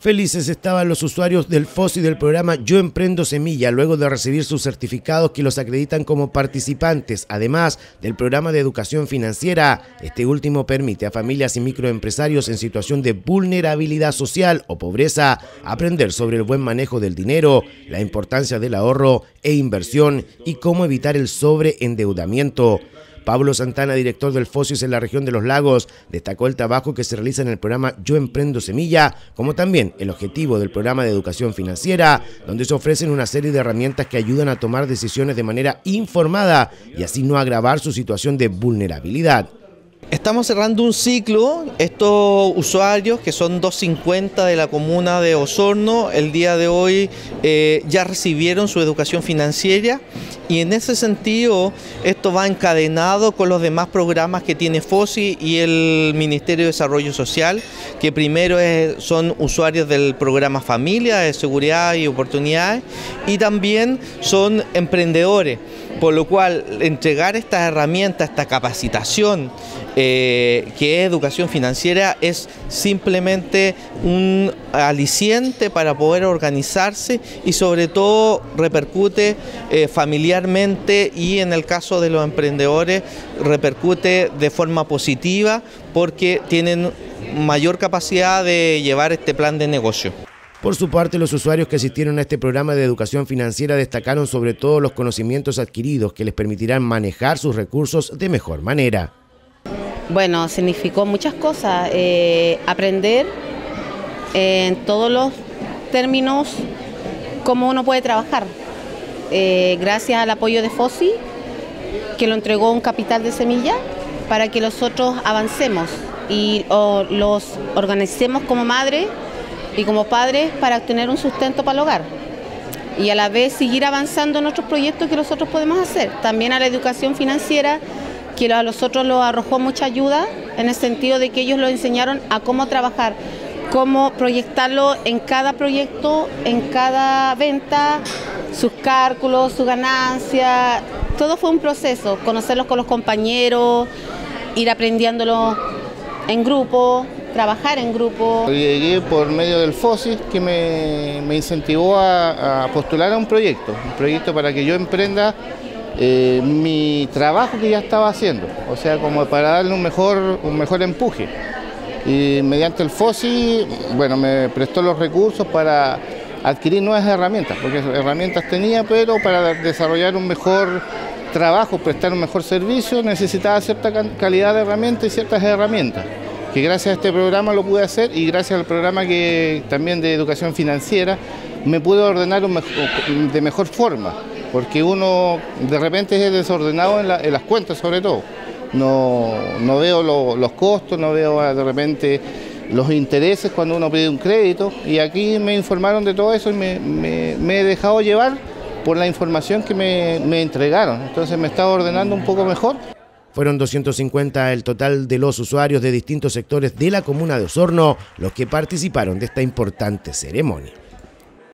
Felices estaban los usuarios del FOSI del programa Yo Emprendo Semilla luego de recibir sus certificados que los acreditan como participantes, además del programa de educación financiera. Este último permite a familias y microempresarios en situación de vulnerabilidad social o pobreza aprender sobre el buen manejo del dinero, la importancia del ahorro e inversión y cómo evitar el sobreendeudamiento. Pablo Santana, director del FOSI en la región de Los Lagos, destacó el trabajo que se realiza en el programa Yo Emprendo Semilla, como también el objetivo del programa de educación financiera, donde se ofrecen una serie de herramientas que ayudan a tomar decisiones de manera informada y así no agravar su situación de vulnerabilidad. Estamos cerrando un ciclo. Estos usuarios, que son 250 de la comuna de Osorno, el día de hoy ya recibieron su educación financiera, y en ese sentido esto va encadenado con los demás programas que tiene FOSI y el Ministerio de Desarrollo Social, que primero son usuarios del programa Familia de Seguridad y Oportunidades, y también son emprendedores, por lo cual entregar estas herramientas, esta capacitación que es educación financiera, es simplemente un aliciente para poder organizarse y sobre todo repercute familiarmente, y en el caso de los emprendedores repercute de forma positiva porque tienen mayor capacidad de llevar este plan de negocio. Por su parte, los usuarios que asistieron a este programa de educación financiera destacaron sobre todo los conocimientos adquiridos que les permitirán manejar sus recursos de mejor manera. Bueno, significó muchas cosas, aprender en todos los términos cómo uno puede trabajar. Gracias al apoyo de FOSI, que lo entregó un capital de semilla para que nosotros avancemos y los organicemos como madre y como padres para obtener un sustento para el hogar y a la vez seguir avanzando en otros proyectos que nosotros podemos hacer. También a la educación financiera, que a nosotros nos arrojó mucha ayuda en el sentido de que ellos nos enseñaron a cómo trabajar, cómo proyectarlo en cada proyecto, en cada venta, sus cálculos, su ganancia. Todo fue un proceso, conocerlos con los compañeros, ir aprendiéndolo en grupo, trabajar en grupo. Llegué por medio del FOSI, que me incentivó a postular a un proyecto para que yo emprenda mi trabajo que ya estaba haciendo, o sea, como para darle un mejor empuje. Y mediante el FOSI, bueno, me prestó los recursos para adquirir nuevas herramientas, porque herramientas tenía, pero para desarrollar un mejor trabajo, prestar un mejor servicio, necesitaba cierta calidad de herramientas y ciertas herramientas, que gracias a este programa lo pude hacer, y gracias al programa también de educación financiera me pude ordenar de mejor forma, porque uno de repente es desordenado en las cuentas, sobre todo. No veo los costos, no veo de repente los intereses cuando uno pide un crédito, y aquí me informaron de todo eso y me he dejado llevar por la información que me entregaron, entonces me estaba ordenando un poco mejor. Fueron 250 el total de los usuarios de distintos sectores de la comuna de Osorno los que participaron de esta importante ceremonia.